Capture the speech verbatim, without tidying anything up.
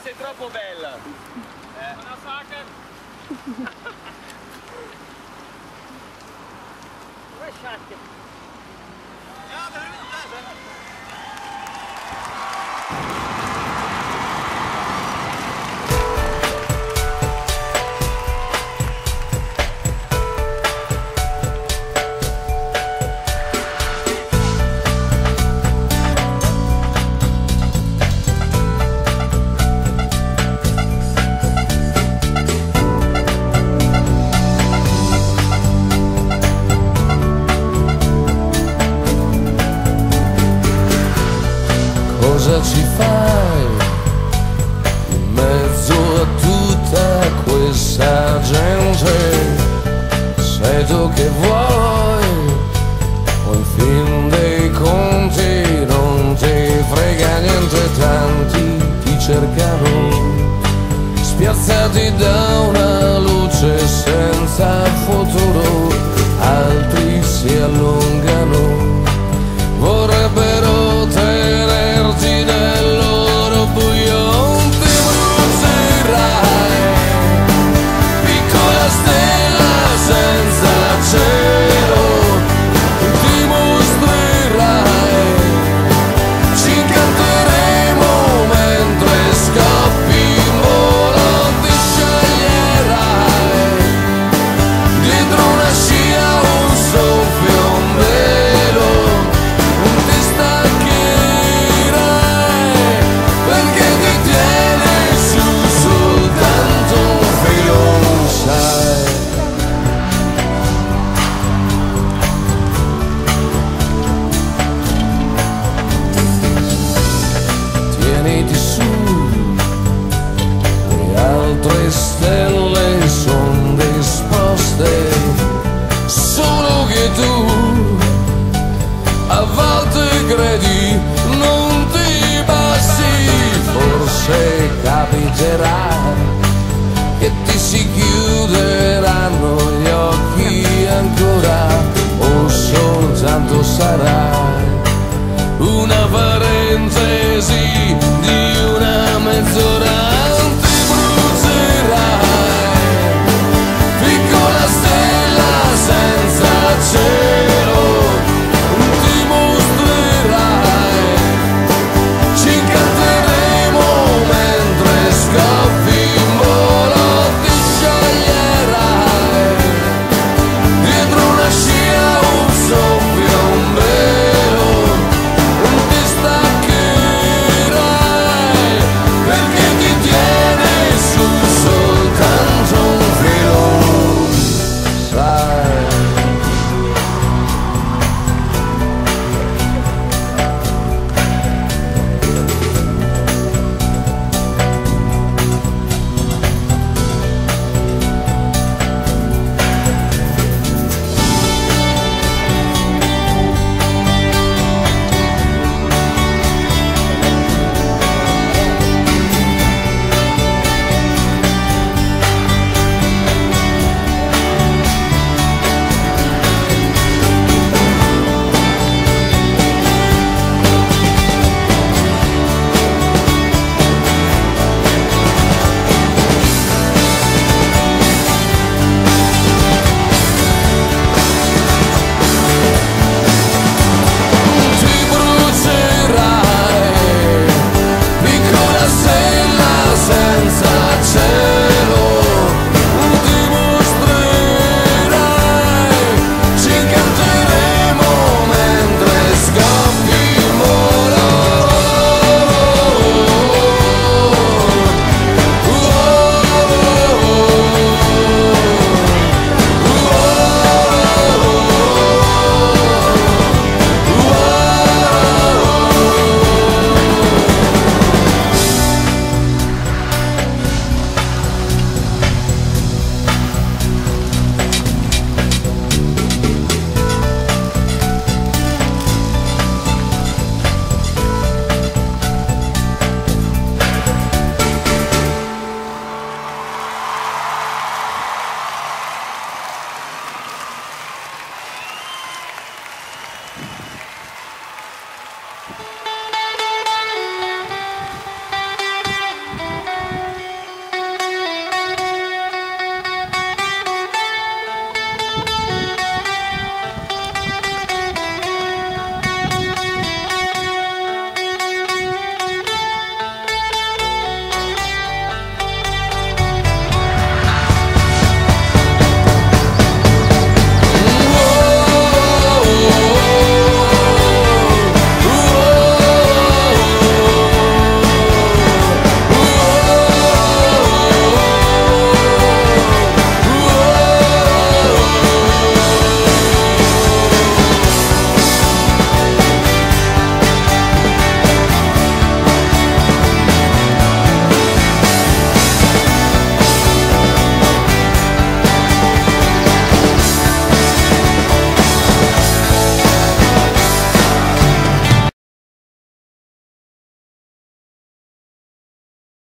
sei troppo bella. Eh. Una sacca. Dove sciacche? Ja, da hinten, da. Cosa ci fai in mezzo a tutta questa gente? Sei tu che vuoi, o in fin dei conti non ti frega niente, tanti ti cercano, spiazzati da una luce senza futuro, altri si allungano, vorrebbero tenerti nel loro buio, ti brucerai, piccola stella senza cielo, ti mostrerai, ci incanteremo mentre scappi in volo, ti sceglierai, dietro una scia un soffio, un velo, ti staccherai, perché ti tieni su soltanto un filo, sai. Tieniti su, le altre stelle son disposte, solo che tu a volte credi non ti passi, forse capiterà che ti si chiuderanno gli occhi ancora, o soltanto sarà